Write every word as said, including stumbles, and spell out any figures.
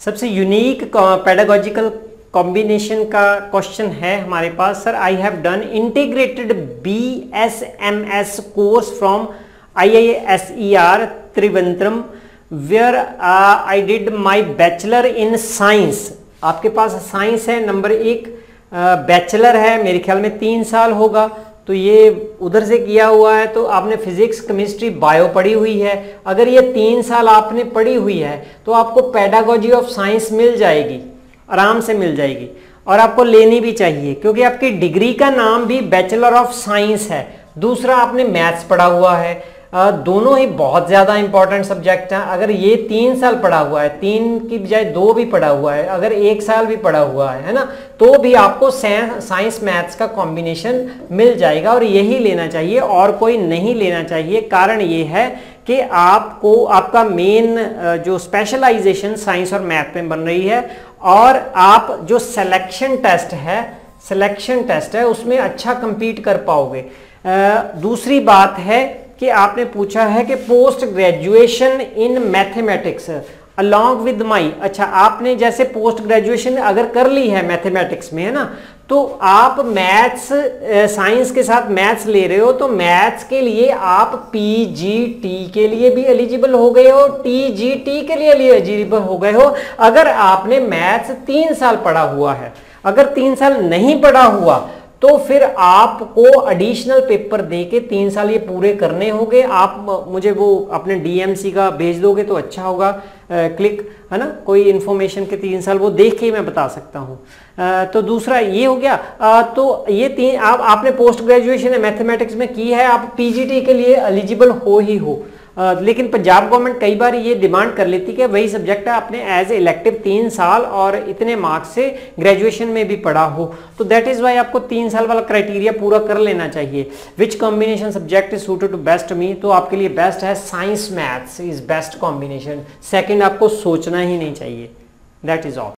सबसे unique pedagogical combination का question है हमारे पास। Sir, I have done integrated B S M S course from I I S E R Trivandrum where I did my bachelor in science. आपके पास science है, number एक bachelor है, मेरे ख्याल में तीन साल होगा, तो ये उधर से किया हुआ है, तो आपने फिजिक्स केमिस्ट्री बायो पढ़ी हुई है। अगर ये तीन साल आपने पढ़ी हुई है तो आपको पेडागोजी ऑफ साइंस मिल जाएगी, आराम से मिल जाएगी, और आपको लेनी भी चाहिए क्योंकि आपकी डिग्री का नाम भी बैचलर ऑफ साइंस है। दूसरा, आपने मैथ्स पढ़ा हुआ है, आ, दोनों ही बहुत ज़्यादा इंपॉर्टेंट सब्जेक्ट हैं। अगर ये तीन साल पढ़ा हुआ है, तीन की बजाय दो भी पढ़ा हुआ है, अगर एक साल भी पढ़ा हुआ है है ना, तो भी आपको साइंस मैथ्स का कॉम्बिनेशन मिल जाएगा और यही लेना चाहिए और कोई नहीं लेना चाहिए। कारण ये है कि आपको आपका मेन जो स्पेशलाइजेशन साइंस और मैथ में बन रही है और आप जो सिलेक्शन टेस्ट है सिलेक्शन टेस्ट है उसमें अच्छा compete कर पाओगे। दूसरी बात है कि आपने पूछा है कि post graduation in mathematics along with my. अच्छा, आपने जैसे पोस्ट ग्रेजुएशन अगर कर ली है मैथमेटिक्स में, है ना, तो आप मैथ्स साइंस के साथ मैथ्स ले रहे हो, तो मैथ्स के लिए आप पीजीटी के लिए भी एलिजिबल हो गए हो, टीजीटी के लिए एलिजिबल हो गए हो अगर आपने मैथ्स तीन साल पढ़ा हुआ है। अगर तीन साल नहीं पढ़ा हुआ तो फिर आपको एडिशनल पेपर देके तीन साल ये पूरे करने होंगे। आप मुझे वो अपने डीएमसी का भेज दोगे तो अच्छा होगा, क्लिक, है ना, कोई इन्फॉर्मेशन के तीन साल वो देख के ही मैं बता सकता हूँ। तो दूसरा ये हो गया। आ, तो ये तीन आप आपने पोस्ट ग्रेजुएशन मैथमेटिक्स में की है, आप पीजीटी के लिए एलिजिबल हो ही हो। आ, लेकिन पंजाब गवर्नमेंट कई बार ये डिमांड कर लेती कि वही सब्जेक्ट है आपने एज इलेक्टिव तीन साल और इतने मार्क्स से ग्रेजुएशन में भी पढ़ा हो, तो दैट इज वाई आपको तीन साल वाला क्राइटेरिया पूरा कर लेना चाहिए। Which combination subject is suited to best me, तो आपके लिए बेस्ट है science maths is best combination. Second आपको सोचना ही नहीं चाहिए। That is all.